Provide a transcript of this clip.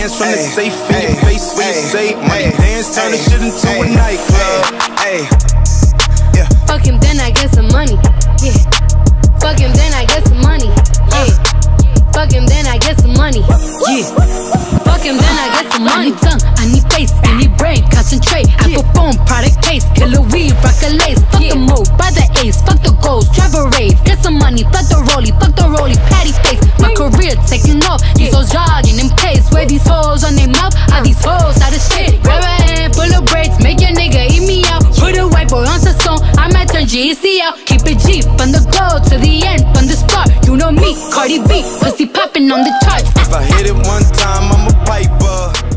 bands from the safe in your face when you say money dance, turn the shit into a nightclub. Fuck him, then I get some money. Yeah. Fuck him, then I get some money. Yeah. Fuck him, then I get some money. Yeah. Fuck him, then I get some money. I need tongue, I need face, I need brain, concentrate. Apple phone, product case, killer weed, rock a lace. Fuck the move, buy the ace, fuck the goals, drive a rave. Get some money, fuck the rollie, patty face. My career taking off, these hoes jogging in pace. Where these hoes on their mouth, are these hoes out of shit. Grab a hand, pull the braids, make your nigga eat me out. Put a white boy on some song, I might turn GEC out. Keep it G, from the go to the end, from the start. You know me, Cardi B, pussy popping on the charts. If I hit it one time, I'm a piper.